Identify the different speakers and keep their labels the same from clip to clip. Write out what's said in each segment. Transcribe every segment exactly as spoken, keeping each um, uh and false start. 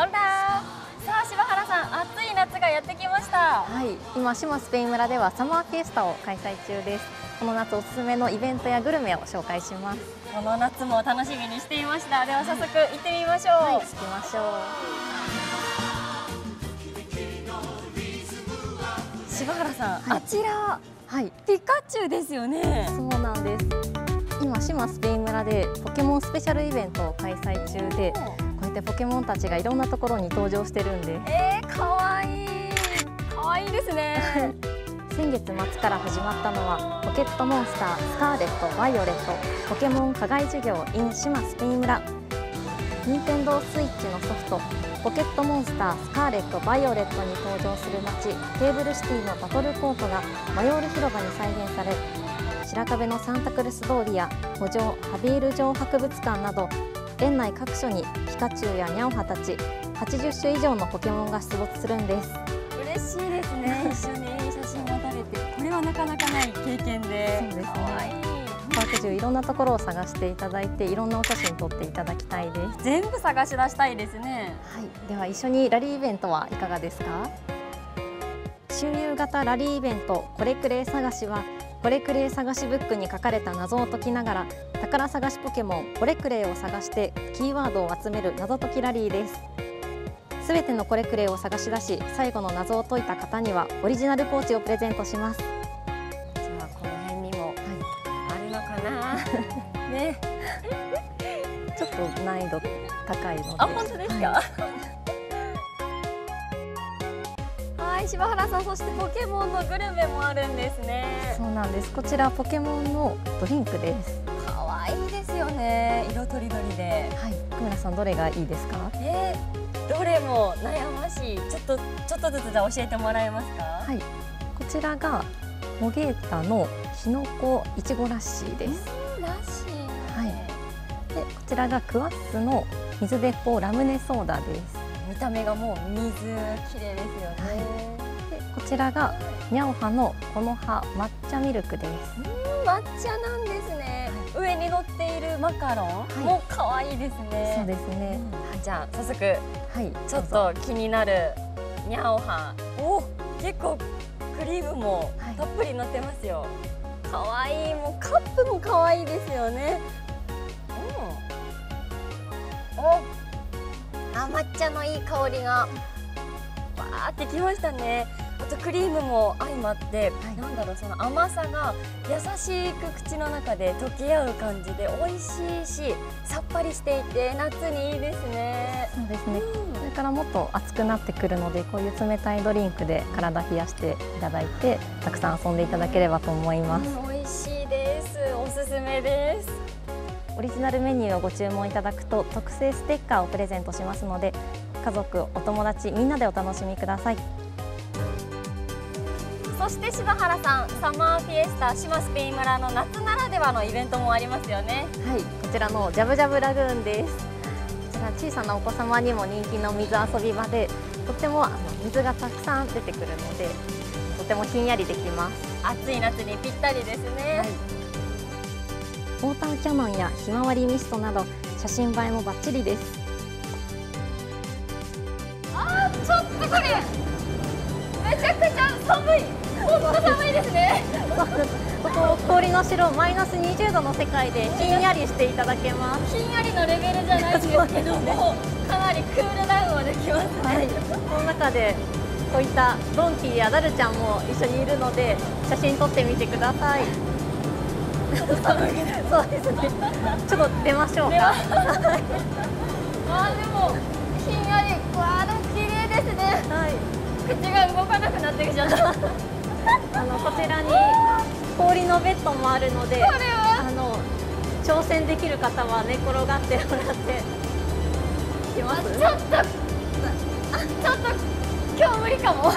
Speaker 1: オラー。さあ柴原さん、暑い夏がやってきました。
Speaker 2: はい、今志摩スペイン村ではサマーフィエスタを開催中です。この夏おすすめのイベントやグルメを紹介します。
Speaker 1: この夏も楽しみにしていました。では早速行ってみましょう。
Speaker 2: はい、行きましょう。
Speaker 1: 柴原さん、
Speaker 2: はい、
Speaker 1: あちら、
Speaker 2: はい、
Speaker 1: ピカチュウですよね。
Speaker 2: そうなんです。今志摩スペイン村でポケモンスペシャルイベントを開催中で、こうやってポケモンたちがいろんなところに登場してるんで、
Speaker 1: えー、かわいい、かわいいですね。
Speaker 2: 先月末から始まったのはポケットモンスタースカーレット、バイオレットポケモン課外授業 in 志摩スペイン村。任天堂スイッチのソフトポケットモンスタースカーレット、バイオレットに登場する街テーブルシティのバトルコートがマヨール広場に再現され、白壁のサンタクルス通りや古城ハビール城博物館など園内各所にピカチュウやニャオハたちはちじゅっしゅ以上のポケモンが出没するんです。
Speaker 1: 嬉しいですね。一緒に写真が撮れて、これはなかなかない経験で。
Speaker 2: そうですね。
Speaker 1: かわいい。
Speaker 2: パーク中いろんなところを探していただいて、いろんなお写真撮っていただきたいです。
Speaker 1: 全部探し出したいですね。
Speaker 2: はい、では一緒にラリーイベントはいかがですか？周遊型ラリーイベントこれくれ探しは、これくれ探しブックに書かれた謎を解きながら宝探しポケモンこれくれを探してキーワードを集める謎解きラリーです。すべてのこれくれを探し出し、最後の謎を解いた方にはオリジナルポーチをプレゼントします。
Speaker 1: じゃあこの辺にもあるのかな。ね。
Speaker 2: ちょっと難易度高いので。
Speaker 1: あ、本当ですか。はいはい、柴原さん、そしてポケモンのグルメもあるんですね。
Speaker 2: そうなんです。こちらポケモンのドリンクです。
Speaker 1: 可愛いですよね。色とりどりで。
Speaker 2: はい、久村さんどれがいいですか？
Speaker 1: えー、どれも悩ましい。ちょっとちょっとずつじゃあ教えてもらえますか？
Speaker 2: はい、こちらがモゲータのきのこいちごラッシーです。
Speaker 1: ラッシー。
Speaker 2: はい。でこちらがクワッスの水鉄砲ラムネソーダです。
Speaker 1: 見た目がもう水綺麗ですよね。
Speaker 2: はい、でこちらがニャオハのこの葉抹茶ミルクです。
Speaker 1: うん、抹茶なんですね。はい、上に乗っているマカロン、はい、もう可愛いですね。
Speaker 2: そうですね。
Speaker 1: うん、じゃあ早速、
Speaker 2: はい、
Speaker 1: ちょっと気になるニャオハ。お、結構クリームもたっぷり乗ってますよ。可愛い、もうカップも可愛いですよね。うん、お。あ、抹茶のいい香りがわーってきましたね。あとクリームも相まって、はい、なんだろう、その甘さが優しく口の中で溶け合う感じで美味しいし、さっぱりしていて夏にいいですね。
Speaker 2: そうですね、うん、それからもっと暑くなってくるので、こういう冷たいドリンクで体冷やしていただいてたくさん遊んでいただければと思います。
Speaker 1: うん、美味しいです。おすすめです。
Speaker 2: オリジナルメニューをご注文いただくと特製ステッカーをプレゼントしますので、家族お友達みんなでお楽しみください。
Speaker 1: そして柴原さん、サマーフィエスタ志摩スペイン村の夏ならではのイベントもありますよね。
Speaker 2: はい、こちらのジャブジャブラグーンです。こちら小さなお子様にも人気の水遊び場で、とってもあの水がたくさん出てくるのでとてもひんやりできます。
Speaker 1: 暑い夏にぴったりですね。はい、
Speaker 2: ウォーターキャノンやひまわりミストなど写真映えもバッチリです。
Speaker 1: あー、ちょっとこれめちゃくちゃ寒い。本当寒いですね。
Speaker 2: ここ氷の城マイナスにじゅうどの世界でひんやりしていただけます。
Speaker 1: ひんやりのレベルじゃないんですけども、かなりクールダウンはできますね。はい、
Speaker 2: この中でこういったドンキーやダルちゃんも一緒にいるので写真撮ってみてください。そうですね。ちょっと出ましょうか。
Speaker 1: あー、でもひんやり、わあ、綺麗ですね。はい。口が動かなくなってきちゃった。
Speaker 2: あのこちらに氷のベッドもあるので、
Speaker 1: これは
Speaker 2: あの挑戦できる方は寝転がってもらってきます。
Speaker 1: ちょっと、あ、ちょっと今日無理かも。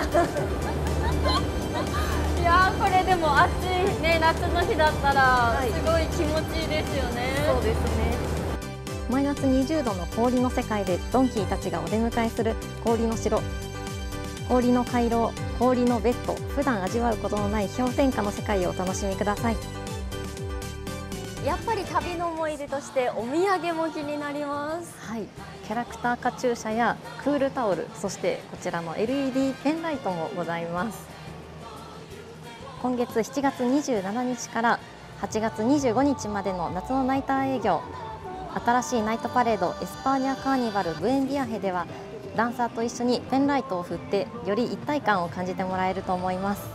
Speaker 1: いやー、これでも暑いね、夏の日だったらすごい気持ちいいですよね。
Speaker 2: そうですね。マイナスにじゅうどの氷の世界でドンキーたちがお出迎えする氷の城。氷の回廊、氷のベッド、普段味わうことのない氷点下の世界をお楽しみください。
Speaker 1: やっぱり旅の思い出としてお土産も気になります。
Speaker 2: はい、キャラクターカチューシャやクールタオル、そしてこちらの エルイーディー ペンライトもございます。今月しちがつにじゅうしちにちからはちがつにじゅうごにちまでの夏のナイター営業、新しいナイトパレードエスパーニャカーニバルブエンビアヘではダンサーと一緒にペンライトを振ってより一体感を感じてもらえると思います。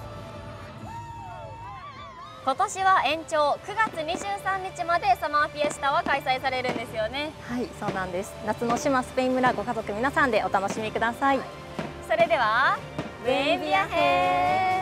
Speaker 1: 今年は延長くがつにじゅうさんにちまでサマーフィエスタは開催されるんですよね。
Speaker 2: はい、そうなんです。夏の島スペイン村ご家族皆さんでお楽しみください。
Speaker 1: それではブエンビアヘ。